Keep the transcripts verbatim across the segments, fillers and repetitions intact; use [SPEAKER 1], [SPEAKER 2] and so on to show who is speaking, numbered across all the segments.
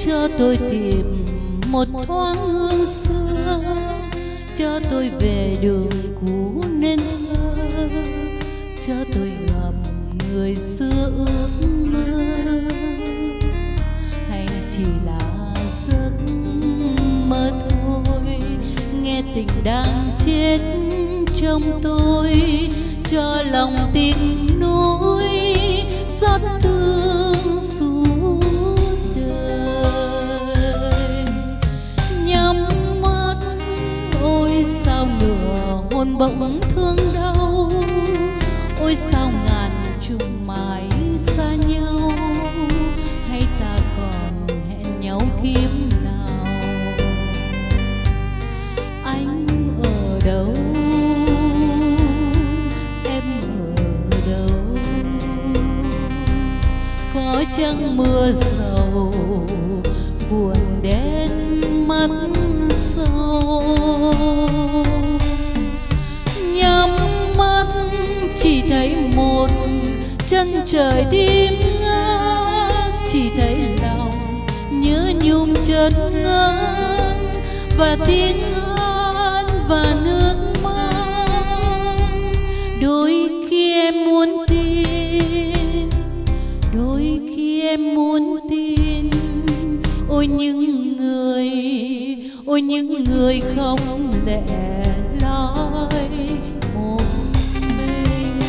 [SPEAKER 1] cho tôi tìm một thoáng hương xưa, cho tôi về đường cũ nên thơ, cho tôi gặp người xưa ước mơ. Hay chỉ là giấc mơ thôi, nghe tình đang chết trong tôi, cho lòng tiếc nuối xót thương suốt đời. Nhắm mắt ôi sao nửa hồn bỗng thương đau, ôi sao ngàn trùng mãi xa nhau, hay ta còn hẹn nhau kiếp nào. Anh ở đâu, em ở đâu, có chăng mưa sầu buồn đến mắt sâu. Nhắm mắt chỉ thấy một chân trời tim ngát, chỉ thấy lòng nhớ nhung chợt ngất, và tiếng hát và nước mắt. Đôi khi em muốn tin, đôi khi em muốn tin, ôi những người, ôi những người không lẽ loi một mình.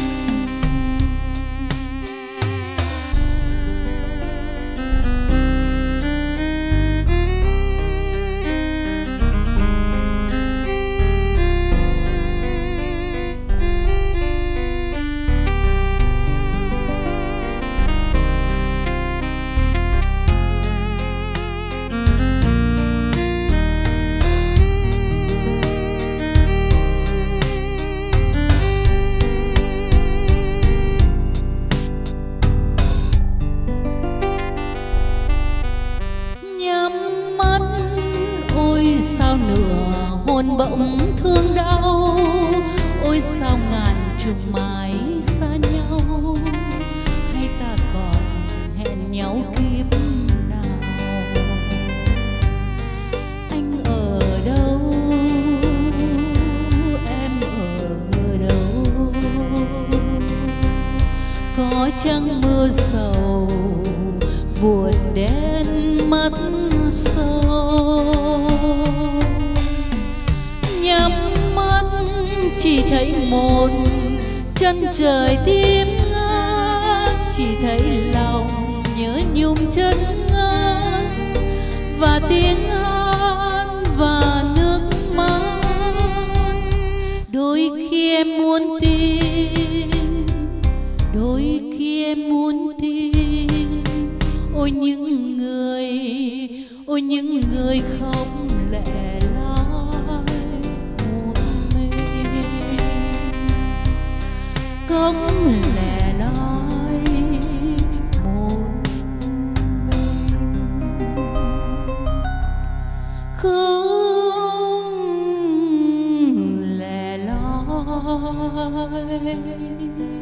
[SPEAKER 1] Sao nửa hồn bỗng thương đau, ôi sao ngàn trùng mãi xa nhau, hay ta còn hẹn nhau kiếp nào. Anh ở đâu, em ở đâu, có chăng mưa sầu buồn đến mắt sâu. Nhắm mắt chỉ thấy một chân trời tim ngát, chỉ thấy lòng nhớ nhung chân ngát, và tiếng hát và nước mắt. Đôi khi em muốn tin, đôi khi em muốn tin, ôi những người, ôi những người không lẽ loi một mình, không lẽ loi một mình, không lẽ loi.